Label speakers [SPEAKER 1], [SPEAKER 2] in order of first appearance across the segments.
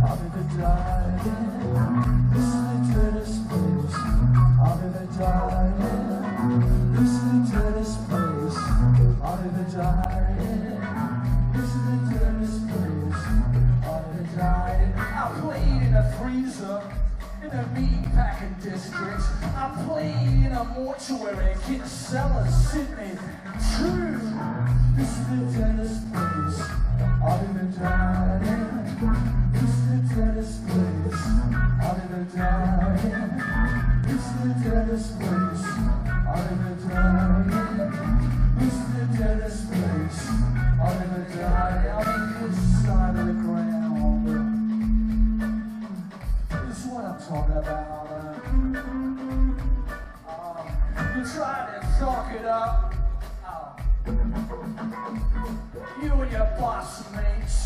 [SPEAKER 1] I'll be the dying. This is the deadest place. I'll be the dying. This is the deadest place. I'll be the dying. This is the deadest place. I'll be the dying. I played in a freezer in a meat packing district. I played in a mortuary in Kinsella, Sydney. True. This is the deadest place. I'll be the dying. This is the deadest place. I'll be the dying. This is the deadest place. I'll be the dying. This is the deadest place. I'll be the dying. I'll be this side of the ground. This is what I'm talking about. You try to talk it up. You and your boss mates.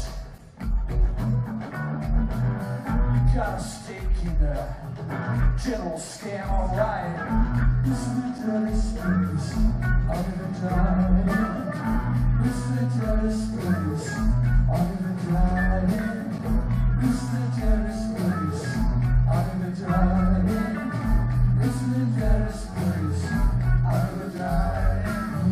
[SPEAKER 1] You got a stake in the general scam, alright. This is the deadest place. I'll be the dying. This is the deadest place. I'll be the dying. This is the deadest place. I'll be the dying. This is the deadest place. I'll be the dying.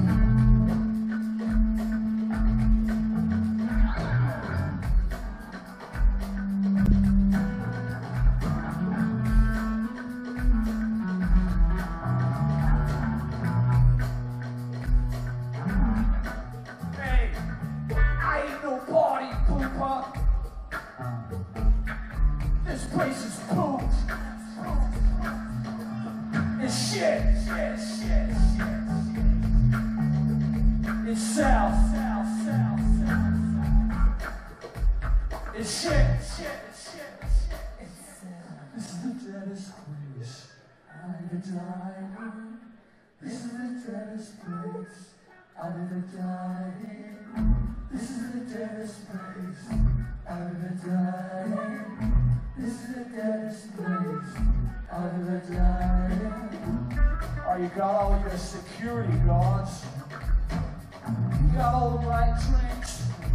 [SPEAKER 1] You got all your security guards. You got all the right drinks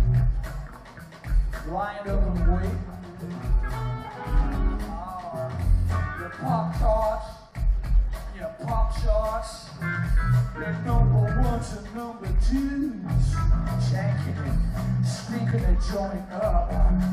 [SPEAKER 1] lined up and wait. Your pop tarts, your pop shots, your number ones and number twos, janking it, sneaking a joint up.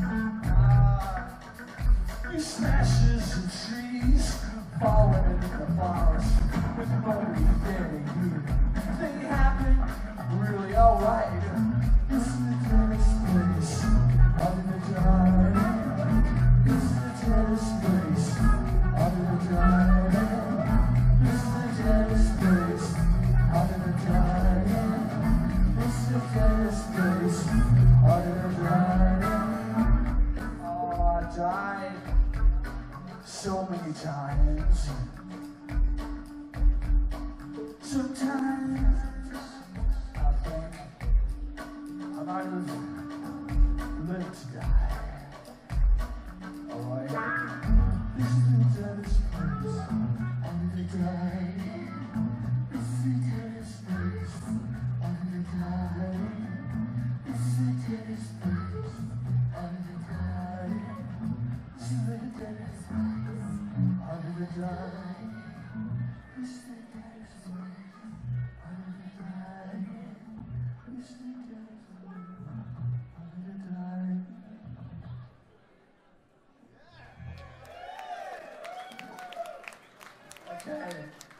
[SPEAKER 1] You smashes and trees, falling into the forest with nobody there to hear. They happen really alright. This is the deadest place. I'll be the dying. This is the deadest place. I'll be the dying. This is the deadest place. I'll be the dying. This is the deadest place. I'll be the dying. Oh, I died so many times. Sometimes I think I might have lived to die. Alright, this is the deadest place. I'm gonna die. This is the deadest place. I'm gonna die. This is the deadest place. I'm gonna die. This is the deadest place. I'm gonna die. This is the deadest place. Okay.